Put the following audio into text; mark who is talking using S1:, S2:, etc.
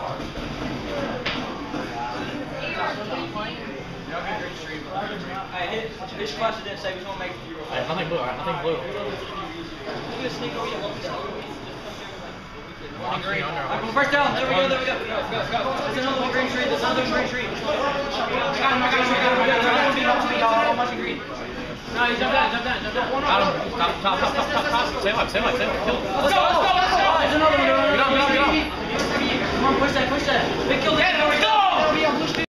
S1: Hey, this question didn't say we don't make it.
S2: Alright, nothing blue, alright, nothing blue.
S1: First down, there we go. There's another one green tree, there's another green tree. I got him. Green. No, he jumped down.
S2: Got him. Top. Stay alive, kill him.
S1: Let's go. There's another one. Get on. Come on, push that. Big kill.